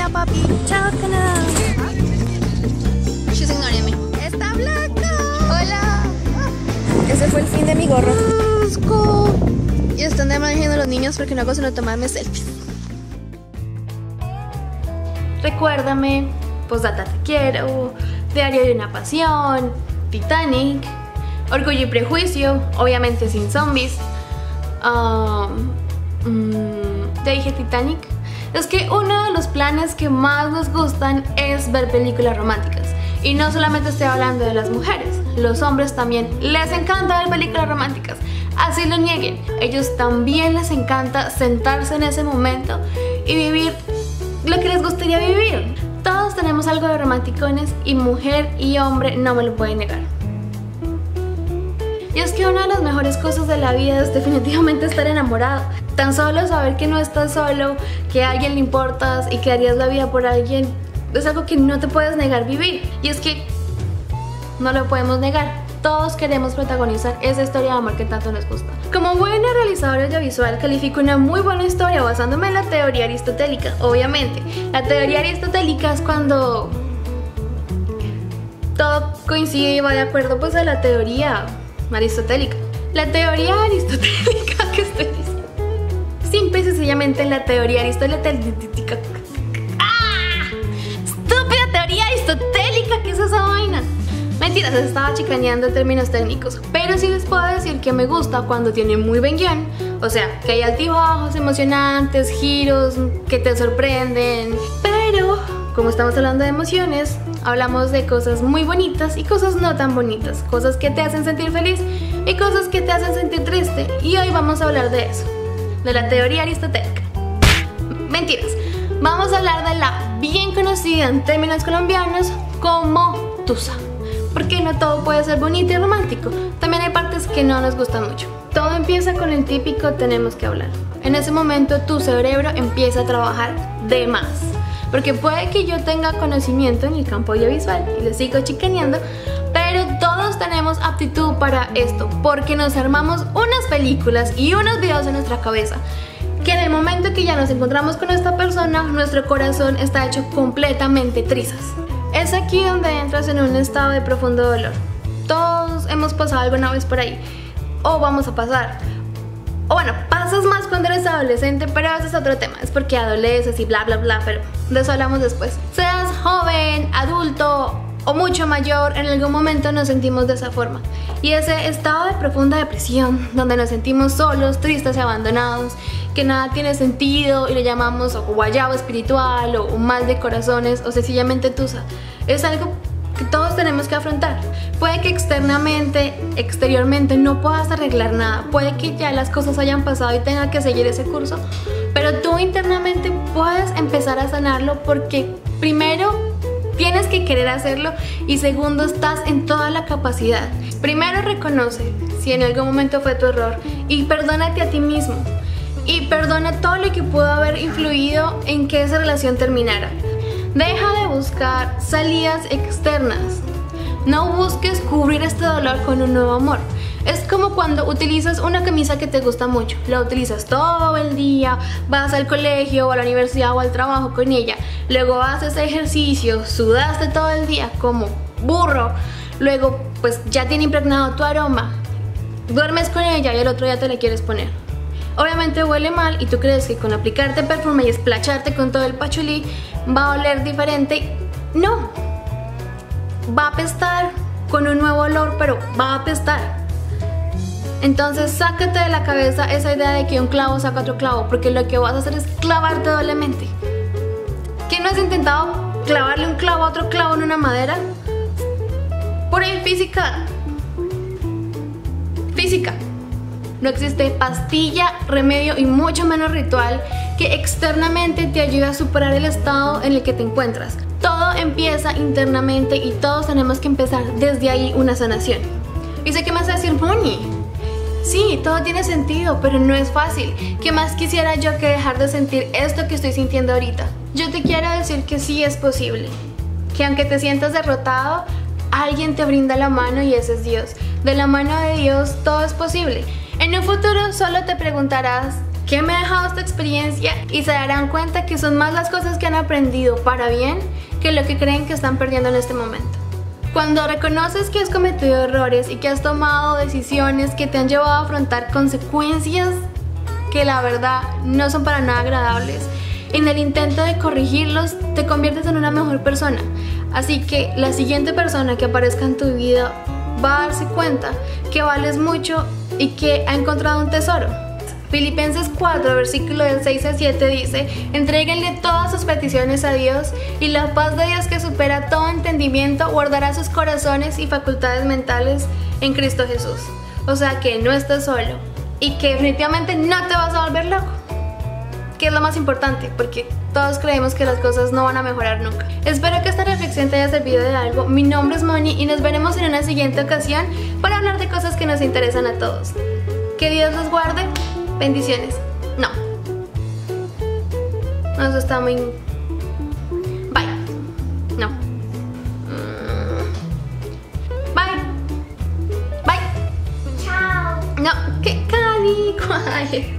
Chao, papi. Chao, Canadá. She's ignoring me. ¡Está blanco! ¡Hola! Ese fue el fin de mi gorro. Y están demandando los niños porque no hago sino tomarme selfies. Recuérdame, Postdata te quiero, Diario de una pasión, Titanic, Orgullo y prejuicio, obviamente sin zombies. ¿Te dije Titanic? Es que uno de los planes que más nos gustan es ver películas románticas. Y no solamente estoy hablando de las mujeres, los hombres también les encanta ver películas románticas. Así lo nieguen, ellos también les encanta sentarse en ese momento y vivir lo que les gustaría vivir. Todos tenemos algo de romanticones y mujer y hombre no me lo pueden negar. Y es que una de las mejores cosas de la vida es definitivamente estar enamorado. Tan solo saber que no estás solo, que a alguien le importas y que darías la vida por alguien es algo que no te puedes negar vivir. Y es que no lo podemos negar. Todos queremos protagonizar esa historia de amor que tanto nos gusta. Como buena realizadora audiovisual, califico una muy buena historia basándome en la teoría aristotélica, obviamente. La teoría aristotélica es cuando todo coincide y va de acuerdo pues a la teoría aristotélica. La teoría aristotélica que estoy diciendo. Simple y sencillamente la teoría aristotélica. ¡Ah! ¡Estúpida teoría aristotélica! ¿Qué es esa vaina? Mentiras, estaba chicaneando términos técnicos, pero sí les puedo decir que me gusta cuando tiene muy buen guión, o sea, que hay altibajos emocionantes, giros que te sorprenden, pero como estamos hablando de emociones, hablamos de cosas muy bonitas y cosas no tan bonitas, cosas que te hacen sentir feliz y cosas que te hacen sentir triste, y hoy vamos a hablar de eso, de la teoría aristotélica. Mentiras, vamos a hablar de la bien conocida en términos colombianos como tusa. Porque no todo puede ser bonito y romántico, también hay partes que no nos gustan mucho. Todo empieza con el típico tenemos que hablar. En ese momento tu cerebro empieza a trabajar de más. Porque puede que yo tenga conocimiento en el campo audiovisual y lo sigo chicaneando, pero todos tenemos aptitud para esto, porque nos armamos unas películas y unos videos en nuestra cabeza que en el momento que ya nos encontramos con esta persona, nuestro corazón está hecho completamente trizas. Es aquí donde entras en un estado de profundo dolor. Todos hemos pasado alguna vez por ahí, o vamos a pasar. O bueno, pasas más cuando eres adolescente, pero ese es otro tema. Es porque adoleces y bla bla bla, pero de eso hablamos después. Seas joven, adulto o mucho mayor, en algún momento nos sentimos de esa forma. Y ese estado de profunda depresión, donde nos sentimos solos, tristes y abandonados, que nada tiene sentido y le llamamos o guayabo espiritual o mal de corazones o sencillamente tusa, es algo que todos tenemos que afrontar. Puede que exteriormente no puedas arreglar nada, puede que ya las cosas hayan pasado y tenga que seguir ese curso, pero tú internamente puedes empezar a sanarlo, porque primero tienes que querer hacerlo y segundo estás en toda la capacidad. Primero reconoce si en algún momento fue tu error y perdónate a ti mismo. Y perdona todo lo que pudo haber influido en que esa relación terminara. Deja de buscar salidas externas. No busques cubrir este dolor con un nuevo amor. Es como cuando utilizas una camisa que te gusta mucho. La utilizas todo el día, vas al colegio o a la universidad o al trabajo con ella. Luego haces ejercicio, sudaste todo el día como burro. Luego pues ya tiene impregnado tu aroma. Duermes con ella y el otro día te la quieres poner. Obviamente huele mal y tú crees que con aplicarte perfume y esplacharte con todo el pachulí va a oler diferente. No, va a apestar con un nuevo olor, pero va a apestar. Entonces sácate de la cabeza esa idea de que un clavo saca otro clavo, porque lo que vas a hacer es clavarte doblemente. ¿Quién no has intentado clavarle un clavo a otro clavo en una madera? Por ahí física. No existe pastilla, remedio y mucho menos ritual que externamente te ayude a superar el estado en el que te encuentras. Todo empieza internamente y todos tenemos que empezar desde ahí una sanación. Y sé que me vas a decir, Moni, sí, todo tiene sentido, pero no es fácil. ¿Qué más quisiera yo que dejar de sentir esto que estoy sintiendo ahorita? Yo te quiero decir que sí es posible, que aunque te sientas derrotado, alguien te brinda la mano y ese es Dios. De la mano de Dios todo es posible. En un futuro solo te preguntarás ¿Qué me ha dejado esta experiencia? Y se darán cuenta que son más las cosas que han aprendido para bien que lo que creen que están perdiendo en este momento. Cuando reconoces que has cometido errores y que has tomado decisiones que te han llevado a afrontar consecuencias que la verdad no son para nada agradables, en el intento de corregirlos te conviertes en una mejor persona. Así que la siguiente persona que aparezca en tu vida va a darse cuenta que vales mucho y que ha encontrado un tesoro. Filipenses 4, versículo del 6 al 7 dice: entréguenle todas sus peticiones a Dios y la paz de Dios, que supera todo entendimiento, guardará sus corazones y facultades mentales en Cristo Jesús. O sea que no estás solo y que definitivamente no te vas a volver loco, que es lo más importante, porque todos creemos que las cosas no van a mejorar nunca. Espero que esta reflexión te haya servido de algo. Mi nombre es Moni y nos veremos en una siguiente ocasión para hablar de cosas que nos interesan a todos. Que Dios los guarde. Bendiciones. No. No, eso está muy... Bye. No. Bye. Bye. Chao. No, qué cali.